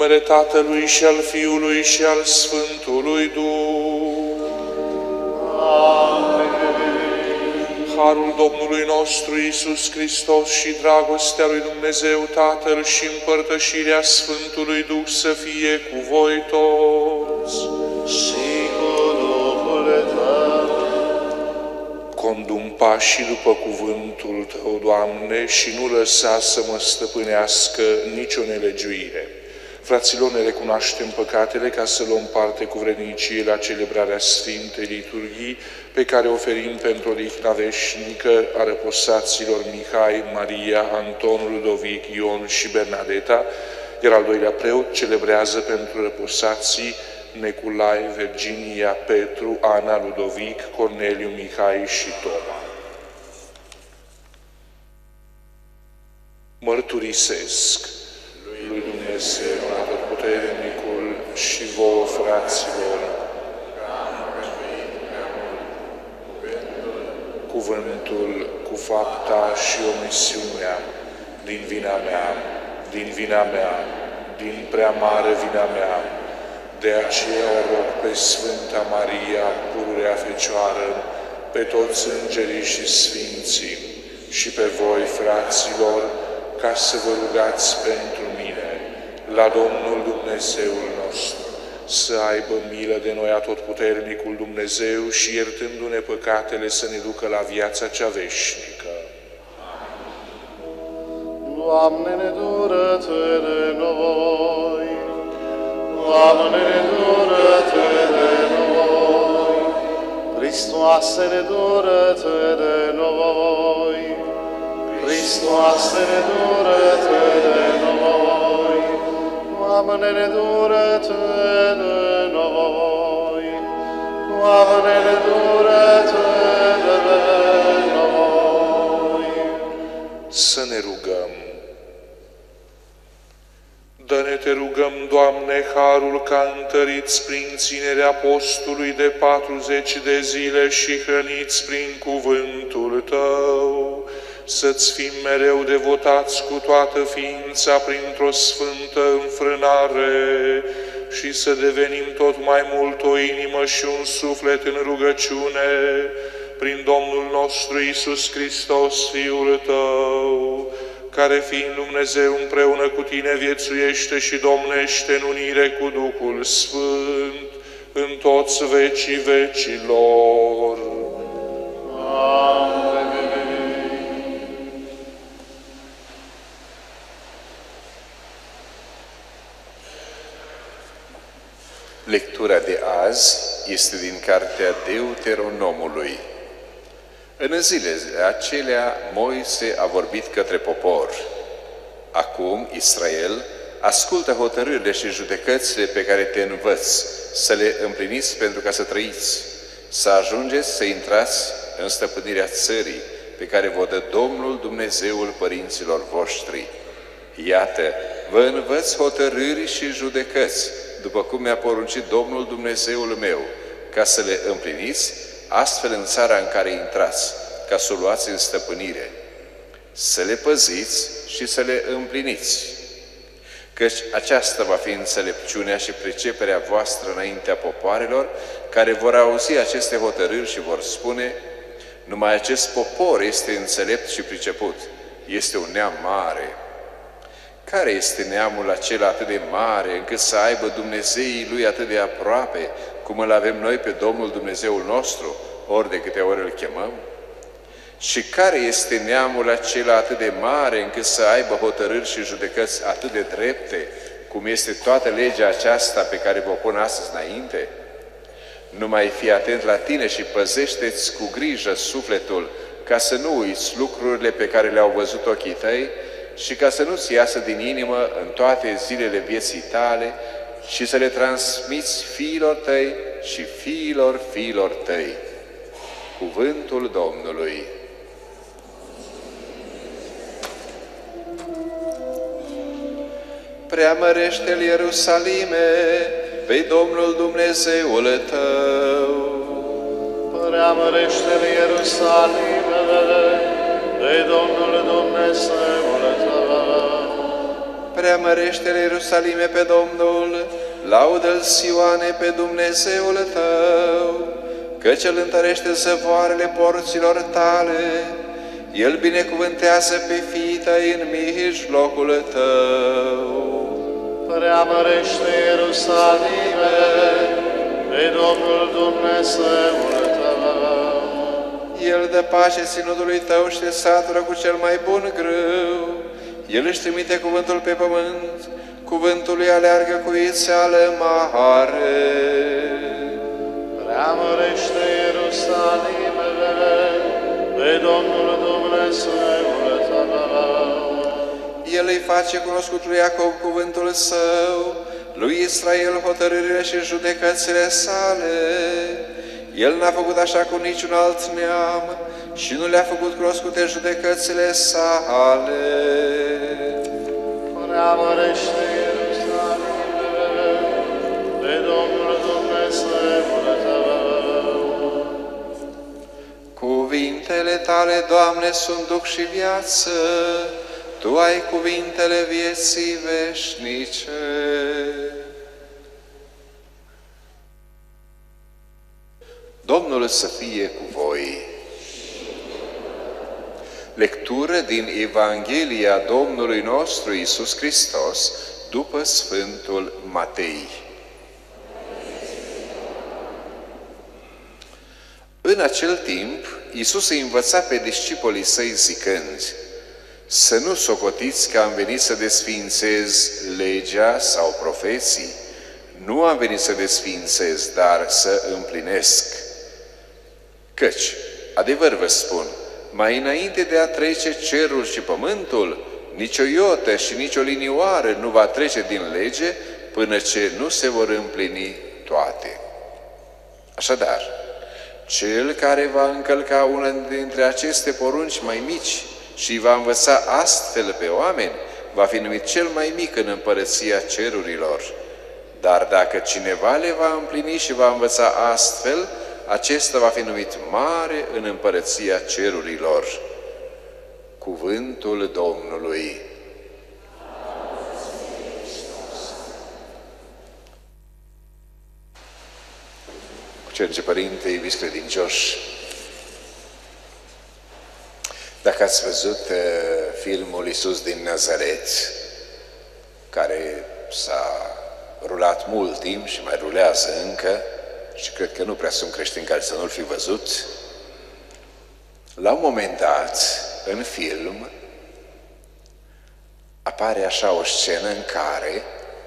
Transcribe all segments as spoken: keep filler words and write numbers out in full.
numele Tatălui și al Fiului și al Sfântului Duh. Amin. Harul Domnului nostru Iisus Hristos și dragostea lui Dumnezeu Tatăl și împărtășirea Sfântului Duh să fie cu voi toți. Și cu Duhul Tău. Condu-mi pașii după cuvântul Tău, Doamne, și nu lăsa să mă stăpânească nicio nelegiuire. Fraților, ne recunoaștem păcatele ca să luăm parte cu vrednicie la celebrarea Sfintei Liturghii, pe care o oferim pentru odihna veșnică a răposaților Mihai, Maria, Anton, Ludovic, Ion și Bernadeta, iar al doilea preot celebrează pentru răposații Neculai, Virginia, Petru, Ana, Ludovic, Corneliu, Mihai și Toma. Mărturisesc lui Dumnezeu Atotputernicul și vouă, fraților, cuvântul, cu fapta și omisiunea, din vina mea, din vina mea, din prea mare vina mea. De aceea o rog pe Sfânta Maria, pururea Fecioară, pe toți îngerii și sfinții și pe voi, fraților, ca să vă rugați pentru mine, la Domnul Dumnezeul nostru, să aibă milă de noi Atotputernicul Dumnezeu și, iertându-ne păcatele, să ne ducă la viața cea veșnică. Doamne, ne dură-te de noi! Doamne, ne dură-te de noi! Hristoase, ne dură-te de noi! Hristoase, ne dură-te de noi! Doamne, ne dură-te de noi! Doamne, ne dură-te de noi! Să ne rugăm. Dă-ne, te rugăm, Doamne, harul ca întăriți prin ținerea postului de patruzeci de zile și hrăniți prin cuvântul Tău, să-ți fim mereu devotați cu toată ființa printr-o sfântă înfrânare și să devenim tot mai mult o inimă și un suflet în rugăciune prin Domnul nostru Iisus Hristos, Fiul Tău, care fiind Dumnezeu împreună cu Tine viețuiește și domnește în unire cu Duhul Sfânt în toți vecii vecilor. Amin. Lectura de azi este din cartea Deuteronomului. În zilele acelea, Moise a vorbit către popor. Acum, Israel, ascultă hotărârile și judecățile pe care te învăț, să le împliniți pentru ca să trăiți, să ajungeți să intrați în stăpânirea țării pe care vă dă Domnul Dumnezeul părinților voștri. Iată, vă învăț hotărâri și judecăți, după cum mi-a poruncit Domnul Dumnezeul meu, ca să le împliniți, astfel în țara în care intrați, ca să o luați în stăpânire. Să le păziți și să le împliniți, căci aceasta va fi înțelepciunea și priceperea voastră înaintea popoarelor, care vor auzi aceste hotărâri și vor spune: numai acest popor este înțelept și priceput, este un neam mare. Care este neamul acela atât de mare, încât să aibă Dumnezeii lui atât de aproape, cum îl avem noi pe Domnul Dumnezeul nostru, ori de câte ori îl chemăm? Și care este neamul acela atât de mare, încât să aibă hotărâri și judecăți atât de drepte, cum este toată legea aceasta pe care vă pun astăzi înainte? Numai fii atent la tine și păzește-ți cu grijă sufletul, ca să nu uiți lucrurile pe care le-au văzut ochii tăi și ca să nu-ți iasă din inimă în toate zilele vieții tale și să le transmiți fiilor tăi și fiilor fiilor tăi. Cuvântul Domnului. Preamărește-L, Ierusalime, pe Domnul Dumnezeul tău. Preamărește-L, Ierusalime, pe Domnul Dumnezeul tău. Preamărește-L, preamărește-L, Ierusalime, pe Domnul, laudă-L, Sioane, pe Dumnezeul tău, căci El întărește zăvoarele porților tale, El binecuvântează pe fiii tăi în mijlocul tău. Preamărește, Ierusalime, pe Domnul Dumnezeul tău. El dă pace ținutului tău și te satură cu cel mai bun grâu. El își trimite cuvântul pe pământ, cuvântul lui aleargă cu ițeală mare. Preamărește, Ierusalimele, pe Domnul Dumnezeul tău. El îi face cunoscut lui Iacob cuvântul său, lui Israel hotărârile și judecățile sale. El n-a făcut așa cu niciun alt neam și nu le-a făcut cunoscute judecățile sale. Preamărește, Ierusalimele, pe Domnul Dumnezeul tău. Cuvintele tale, Doamne, sunt duc și viață, Tu ai cuvintele vieții veșnice. Domnul să fie cu voi. Lectură din Evanghelia Domnului nostru Iisus Hristos după Sfântul Matei. În acel timp, Iisus îi învăța pe discipolii săi zicând: să nu socotiți că am venit să desființez legea sau profeții. Nu am venit să desființez, dar să împlinesc. Căci, adevăr vă spun, mai înainte de a trece cerul și pământul, nici o iotă și nici o linioară nu va trece din lege până ce nu se vor împlini toate. Așadar, cel care va încălca una dintre aceste porunci mai mici și va învăța astfel pe oameni, va fi numit cel mai mic în împărăția cerurilor. Dar dacă cineva le va împlini și va învăța astfel, acesta va fi numit mare în împărăția cerurilor. Cuvântul Domnului. Cucernice Părinte, iubiți credincioși, dacă ați văzut uh, filmul Iisus din Nazaret, care s-a rulat mult timp și mai rulează încă, și cred că nu prea sunt creștini care să nu-l fi văzut, la un moment dat, în film, apare așa o scenă în care,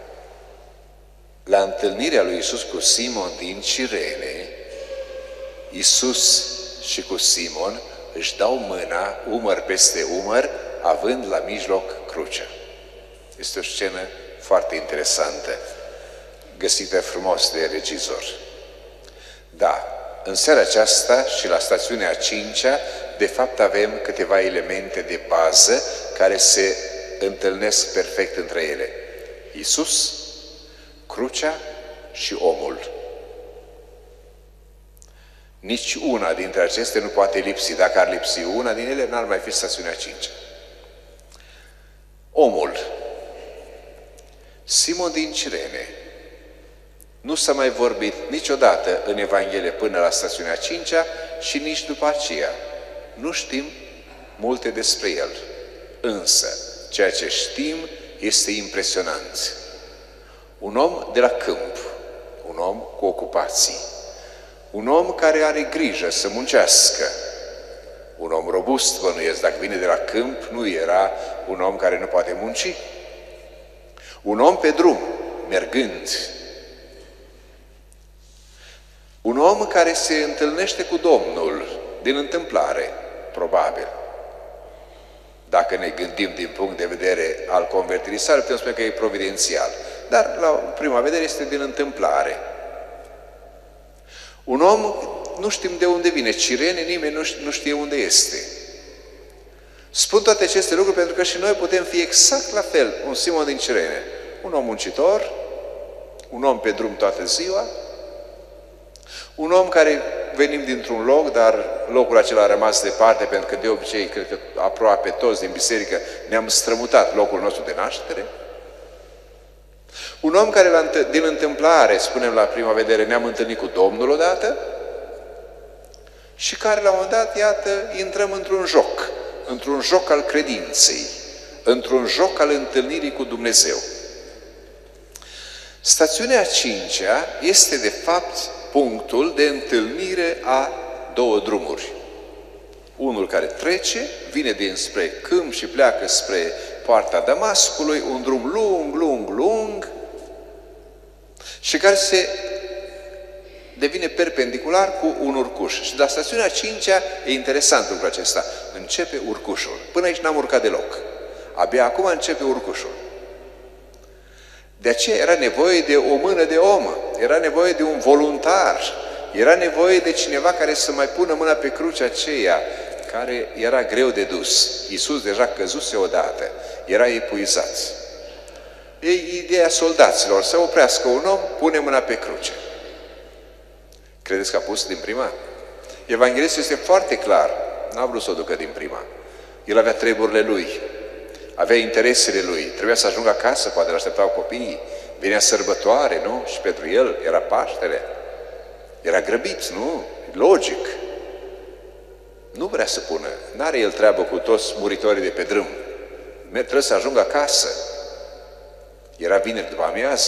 la întâlnirea lui Iisus cu Simon din Cirene, Iisus și cu Simon își dau mâna, umăr peste umăr, având la mijloc crucea. Este o scenă foarte interesantă, găsită frumos de regizor. Da, în seara aceasta și la stațiunea a cincea, de fapt avem câteva elemente de bază care se întâlnesc perfect între ele. Iisus, crucea și omul. Nici una dintre acestea nu poate lipsi. Dacă ar lipsi una din ele, n-ar mai fi stațiunea a cincea. Omul. Simon din Cirene. Nu s-a mai vorbit niciodată în Evanghelie până la stațiunea a cincea și nici după aceea. Nu știm multe despre el. Însă, ceea ce știm este impresionant. Un om de la câmp, un om cu ocupații, un om care are grijă să muncească, un om robust, bănuiesc, dacă vine de la câmp, nu era un om care nu poate munci. Un om pe drum, mergând. Un om care se întâlnește cu Domnul din întâmplare, probabil. Dacă ne gândim din punct de vedere al convertirii sale, putem spune că e providențial. Dar, la prima vedere, este din întâmplare. Un om, nu știm de unde vine, Cirene, nimeni nu știe unde este. Spun toate aceste lucruri pentru că și noi putem fi exact la fel, un Simon din Cirene. Un om muncitor, un om pe drum toată ziua, un om care venim dintr-un loc, dar locul acela a rămas departe, pentru că de obicei, cred că aproape toți din biserică ne-am strămutat locul nostru de naștere. Un om care din întâmplare, spunem la prima vedere, ne-am întâlnit cu Domnul odată și care la un moment dat, iată, intrăm într-un joc, într-un joc al credinței, într-un joc al întâlnirii cu Dumnezeu. Stațiunea a cincea este de fapt punctul de întâlnire a două drumuri. Unul care trece, vine dinspre câmp și pleacă spre poarta Damascului, un drum lung, lung, lung, și care se devine perpendicular cu un urcuș. Și la stațiunea a cincea e interesant lucrul acesta. Începe urcușul. Până aici n-am urcat deloc. Abia acum începe urcușul. De aceea era nevoie de o mână de om, era nevoie de un voluntar, era nevoie de cineva care să mai pună mâna pe crucea aceea, care era greu de dus. Iisus deja căzuse odată, era epuizat. E ideea soldaților, să oprească un om, pune mâna pe cruce. Credeți că a pus din prima? Evanghelistul este foarte clar, n-a vrut să o ducă din prima. El avea treburile lui, avea interesele lui, trebuia să ajungă acasă, poate îl așteptau copiii, venea sărbătoare, nu? Și pentru el era Paștele. Era grăbit, nu? Logic. Nu vrea să pună, n-are el treabă cu toți muritorii de pe drum. Trebuie să ajungă acasă. Era vineri după amiază.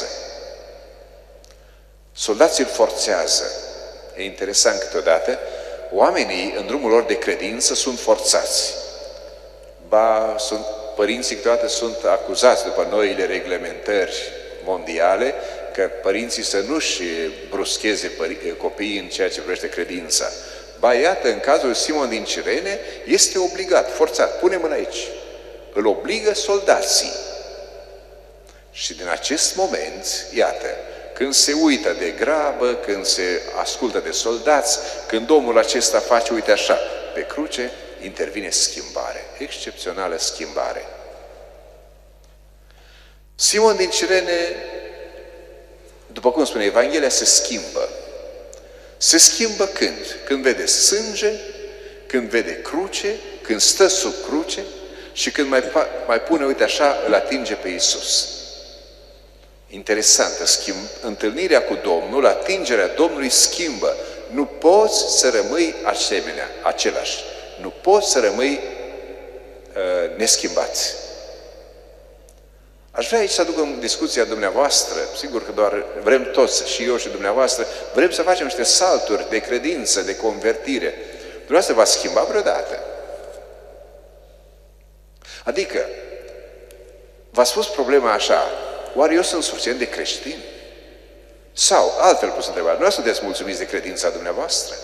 Soldații îl forțează. E interesant câteodată, oamenii în drumul lor de credință sunt forțați. Ba, sunt, părinții câteodată sunt acuzați după noile reglementări mondiale că părinții să nu-și bruscheze copiii în ceea ce privește credința. Ba, iată, în cazul Simon din Cirene, este obligat, forțat, pune mâna aici. Îl obligă soldații. Și din acest moment, iată, când se uită de grabă, când se ascultă de soldați, când omul acesta face, uite așa, pe cruce, intervine schimbare, excepțională schimbare. Simon din Cirene, după cum spune Evanghelia, se schimbă. Se schimbă când? Când vede sânge, când vede cruce, când stă sub cruce și când mai, mai pune, uite așa, îl atinge pe Iisus. Interesantă, schimb, întâlnirea cu Domnul, atingerea Domnului schimbă. Nu poți să rămâi asemenea, același. Nu poți să rămâi uh, neschimbați. Aș vrea aici să aduc în discuția dumneavoastră, sigur că doar vrem toți, și eu și dumneavoastră, vrem să facem niște salturi de credință, de convertire. Dumneavoastră v-ați schimbat vreodată? Adică, v-ați spus problema așa, oare eu sunt suficient de creștin? Sau, altfel pus întrebarea, nu sunteți mulțumiți de credința dumneavoastră?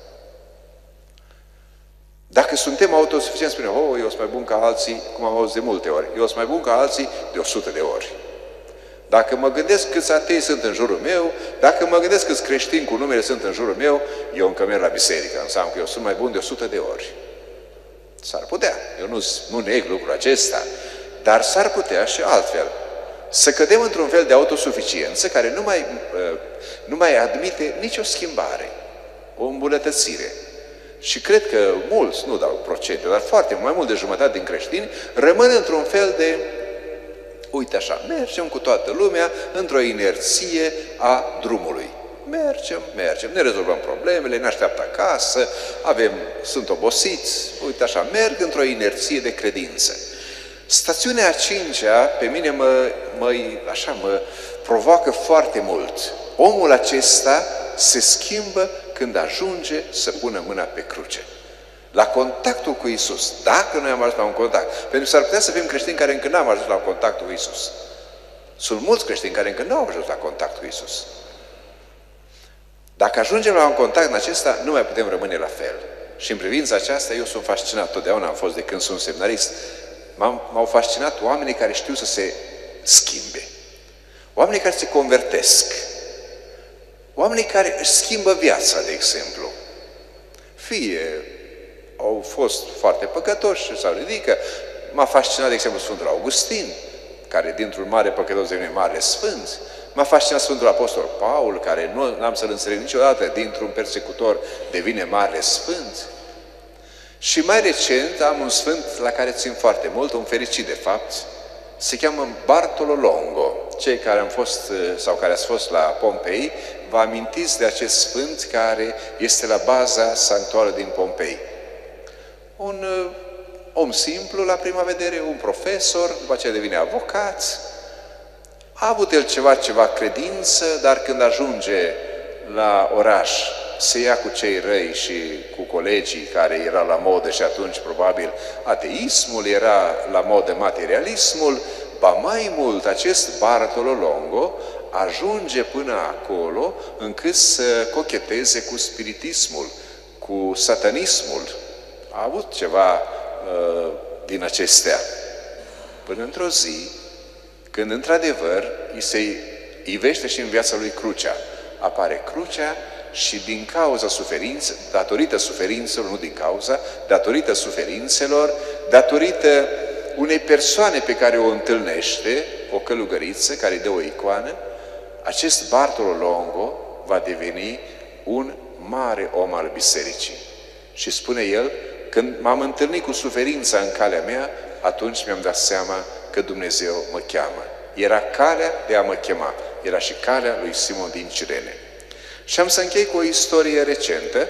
Dacă suntem autosuficienți, spunem, oh, eu sunt mai bun ca alții, cum am auzit de multe ori, eu sunt mai bun ca alții de o sută de ori. Dacă mă gândesc câți atei sunt în jurul meu, dacă mă gândesc câți creștini cu numele sunt în jurul meu, eu încă merg la biserică, înseamnă că eu sunt mai bun de o sută de ori. S-ar putea, eu nu, nu neg lucrul acesta, dar s-ar putea și altfel. Să cădem într-un fel de autosuficiență care nu mai, nu mai admite nicio schimbare, o îmbunătățire. Și cred că mulți, nu dau procente, dar foarte mai mult de jumătate din creștini rămân într-un fel de, uite așa, mergem cu toată lumea într-o inerție a drumului. Mergem, mergem, ne rezolvăm problemele, ne așteaptă acasă, avem, sunt obosiți, uite așa, merg într-o inerție de credință. Stațiunea a cincea, pe mine mă, mă, așa, mă provoacă foarte mult. Omul acesta se schimbă când ajunge să pună mâna pe cruce. La contactul cu Iisus. Dacă noi am ajuns la un contact. Pentru că s-ar putea să fim creștini care încă n-am ajuns la contactul cu Iisus. Sunt mulți creștini care încă nu au ajuns la contact cu Iisus. Dacă ajungem la un contact în acesta, nu mai putem rămâne la fel. Și în privința aceasta, eu sunt fascinat, totdeauna am fost de când sunt seminarist, m-au fascinat oamenii care știu să se schimbe. Oamenii care se convertesc. Oamenii care își schimbă viața, de exemplu. Fie au fost foarte păcătoși sau ridică. M-a fascinat, de exemplu, Sfântul Augustin, care dintr-un mare păcătos devine mare sfânt. M-a fascinat Sfântul Apostol Paul, care nu am să-l înțeleg niciodată, dintr-un persecutor devine mare sfânt. Și mai recent am un sfânt la care țin foarte mult, un fericit de fapt, Se cheamă Bartolo Longo. Cei care am fost sau care ați fost la Pompei, vă amintiți de acest sfânt care este la baza sanctuară din Pompei. Un uh, om simplu, la prima vedere, un profesor, după aceea devine avocat. A avut el ceva, ceva credință, dar când ajunge la oraș, se ia cu cei răi și cu colegii care erau la modă și atunci probabil ateismul, era la modă materialismul. Ba mai mult, acest Bartolo Longo ajunge până acolo încât să cocheteze cu spiritismul, cu satanismul. A avut ceva uh, din acestea. Până într-o zi, când într-adevăr îi se ivește și în viața lui crucea. Apare crucea și din cauza suferinței, datorită suferințelor, nu din cauza, datorită suferințelor, datorită unei persoane pe care o întâlnește, o călugăriță care îi dă o icoană, acest Bartolo Longo va deveni un mare om al bisericii. Și spune el, când m-am întâlnit cu suferința în calea mea, atunci mi-am dat seama că Dumnezeu mă cheamă. Era calea de a mă chema, era și calea lui Simon din Cirene. Și am să închei cu o istorie recentă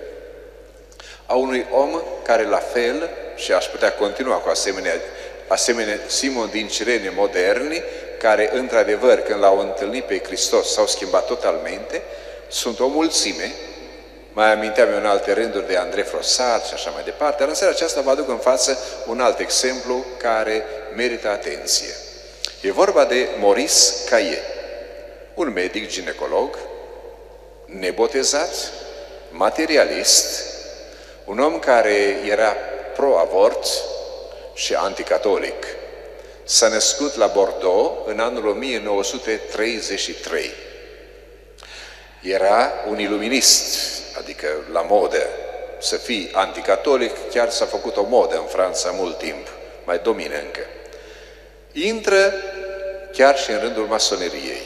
a unui om care la fel, și aș putea continua cu asemenea, asemenea Simon din Cirene moderni, care într-adevăr când l-au întâlnit pe Hristos s-au schimbat totalmente, sunt o mulțime. Mai aminteam eu în alte rânduri de Andrei Frossard și așa mai departe, dar în seara aceasta vă aduc în față un alt exemplu care merită atenție. E vorba de Maurice Caillet, un medic ginecolog, nebotezat, materialist, un om care era pro-avort și anticatolic. S-a născut la Bordeaux în anul o mie nouă sute treizeci și trei. Era un iluminist, adică la modă. Să fii anticatolic, chiar s-a făcut o modă în Franța mult timp, mai domină încă. Intră chiar și în rândul masoneriei.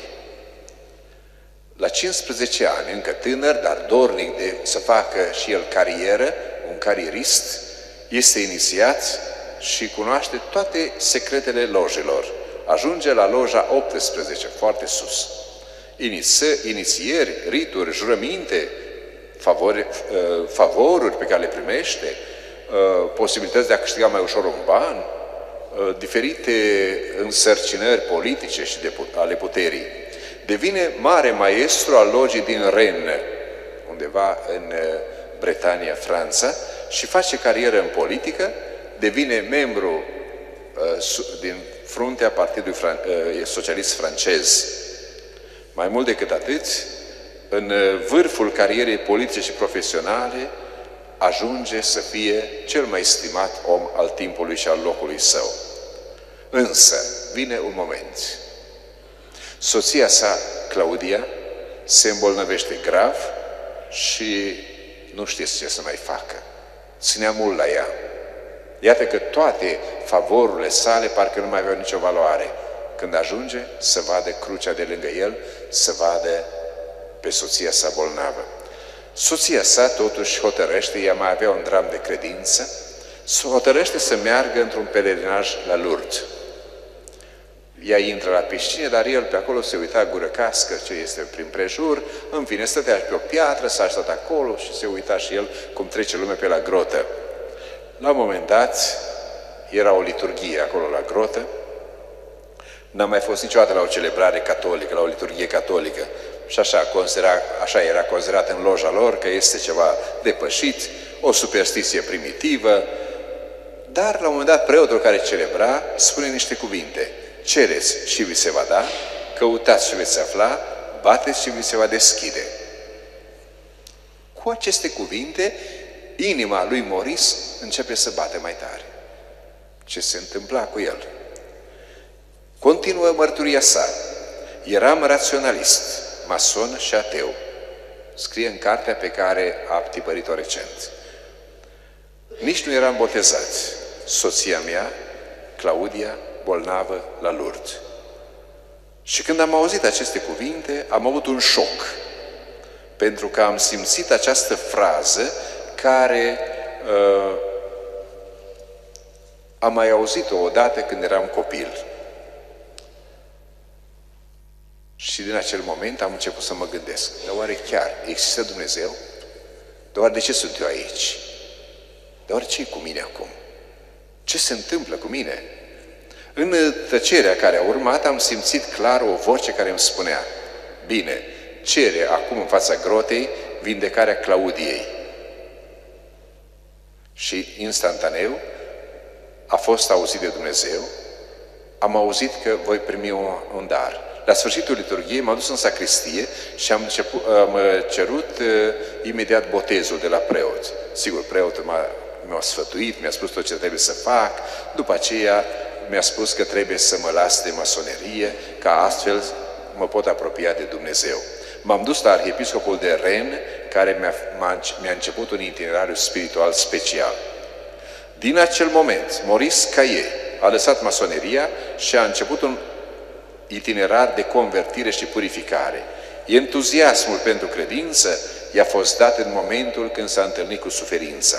La cincisprezece ani, încă tânăr, dar dornic de să facă și el carieră, un carierist, este inițiat și cunoaște toate secretele lojelor. Ajunge la loja optsprezece, foarte sus. Iniță, inițieri, rituri, jurăminte, favori, favoruri pe care le primește, posibilități de a câștiga mai ușor un ban, diferite însărcinări politice și de, ale puterii. Devine mare maestru al logii din Rennes, undeva în Bretania, Franța, și face carieră în politică, devine membru uh, din fruntea Partidului Fran uh, Socialist francez. Mai mult decât atât, în vârful carierei politice și profesionale, ajunge să fie cel mai estimat om al timpului și al locului său. Însă, vine un moment. Soția sa, Claudia, se îmbolnăvește grav și nu știți ce să mai facă. Ținea mult la ea. Iată că toate favorurile sale parcă nu mai aveau nicio valoare. Când ajunge să vadă crucea de lângă el, să vadă pe soția sa bolnavă. Soția sa totuși hotărăște, ea mai avea un dram de credință, hotărăște să meargă într-un pelerinaj la Lourdes. Ea intră la piscină, dar el pe acolo se uita gură cască ce este prin prejur, în fine stătea pe o piatră, s-a stat acolo și se uita și el cum trece lumea pe la grotă. La un moment dat, era o liturghie acolo la grotă, n-a mai fost niciodată la o celebrare catolică, la o liturghie catolică, și așa, considera, așa era considerat în loja lor că este ceva depășit, o superstiție primitivă, dar la un moment dat preotul care celebra spune niște cuvinte: cereți și vi se va da, căutați și veți afla, bateți și vi se va deschide. Cu aceste cuvinte, inima lui Maurice începe să bate mai tare. Ce se întâmpla cu el? Continuă mărturia sa. Eram raționalist, mason și ateu. Scrie în cartea pe care a tipărit-o recent. Nici nu eram botezat. Soția mea, Claudia, bolnavă la Lourdes. Și când am auzit aceste cuvinte, am avut un șoc. Pentru că am simțit această frază care uh, am mai auzit-o odată când eram copil. Și din acel moment am început să mă gândesc, dar oare chiar există Dumnezeu? Dar oare de ce sunt eu aici? Dar oare ce e cu mine acum? Ce se întâmplă cu mine? În tăcerea care a urmat am simțit clar o voce care îmi spunea: bine, cere acum în fața grotei vindecarea Claudiei. Și instantaneu a fost auzit de Dumnezeu, am auzit că voi primi un, un dar. La sfârșitul liturghiei m-am dus în sacristie și am, început, am cerut uh, imediat botezul de la preot. Sigur, preotul m-a, m-a sfătuit, mi-a spus tot ce trebuie să fac, după aceea mi-a spus că trebuie să mă las de masonerie, ca astfel mă pot apropia de Dumnezeu. M-am dus la arhiepiscopul de Rennes, care mi-a, mi-a început un itinerariu spiritual special. Din acel moment, Maurice Caillé a lăsat masoneria și a început un itinerar de convertire și purificare. Entuziasmul pentru credință i-a fost dat în momentul când s-a întâlnit cu suferința.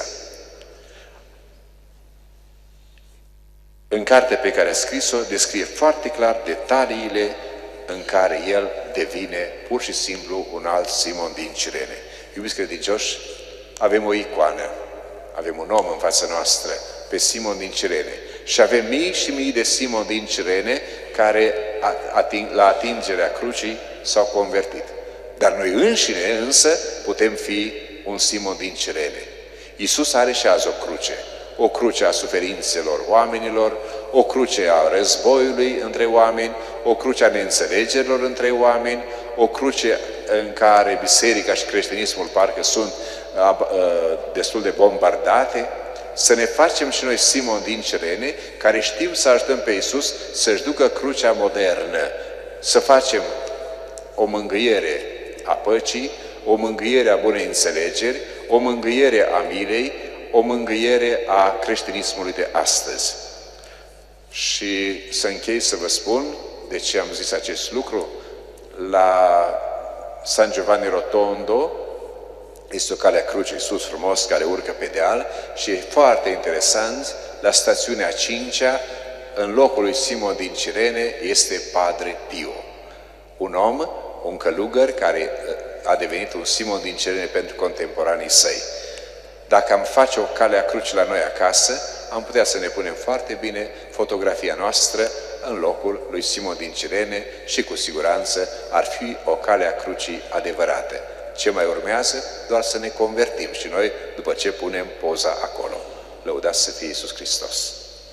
În cartea pe care a scris-o, descrie foarte clar detaliile în care el devine pur și simplu un alt Simon din Cirene. Iubiți credincioși, avem o icoană, avem un om în fața noastră, pe Simon din Cirene. Și avem mii și mii de Simon din Cirene care ating, la atingerea crucii s-au convertit. Dar noi înșine însă putem fi un Simon din Cirene. Iisus are și azi o cruce. O cruce a suferințelor oamenilor, o cruce a războiului între oameni, o cruce a neînțelegerilor între oameni, o cruce în care biserica și creștinismul parcă sunt uh, uh, destul de bombardate. Să ne facem și noi Simon din Cirene, care știm să ajutăm pe Iisus să-și ducă crucea modernă, să facem o mângâiere a păcii, o mângâiere a bunei înțelegeri, o mângâiere a milei, o mângâiere a creștinismului de astăzi. Și să închei să vă spun de ce am zis acest lucru. La San Giovanni Rotondo este o cale a crucii sus frumos care urcă pe deal și e foarte interesant, la stațiunea cincea, în locul lui Simon din Cirene, este Padre Pio. Un om, un călugăr care a devenit un Simon din Cirene pentru contemporanii săi. Dacă am face o cale a crucii la noi acasă, am putea să ne punem foarte bine fotografia noastră în locul lui Simon din Cirene și cu siguranță ar fi o cale a crucii adevărată. Ce mai urmează? Doar să ne convertim și noi după ce punem poza acolo. Lăudați să fie Iisus Hristos!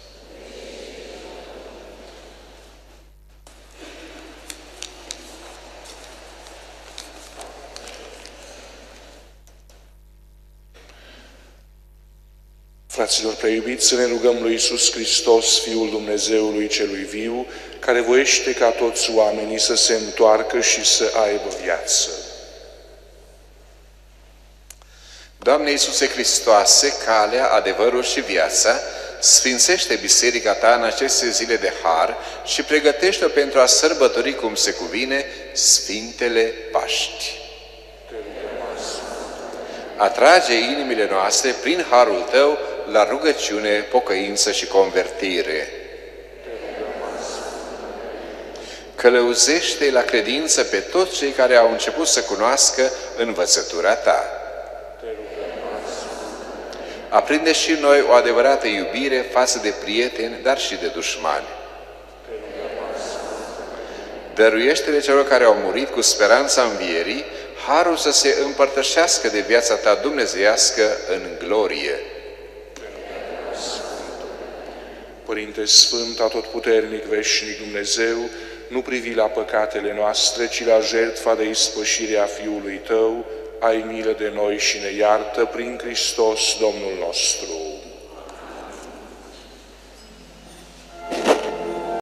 Fraților preiubiți, să ne rugăm lui Iisus Hristos, Fiul Dumnezeului Celui Viu, care voiește ca toți oamenii să se întoarcă și să aibă viață. Doamne Iisuse Hristoase, calea, adevărul și viața, sfințește biserica Ta în aceste zile de har și pregătește-o pentru a sărbători cum se cuvine Sfintele Paști. Atrage inimile noastre prin harul Tău la rugăciune, pocăință și convertire. Călăuzește la credință pe toți cei care au început să cunoască învățătura Ta. Aprinde și noi o adevărată iubire față de prieteni, dar și de dușmani. Dăruiește-le celor care au murit cu speranța învierii, harul să se împărtășească de viața Ta dumnezeiască în glorie. Părinte Sfânt, Atotputernic, Veșnic Dumnezeu, nu privi la păcatele noastre, ci la jertfa de ispășire a Fiului Tău, ai milă de noi și ne iartă prin Hristos Domnul nostru.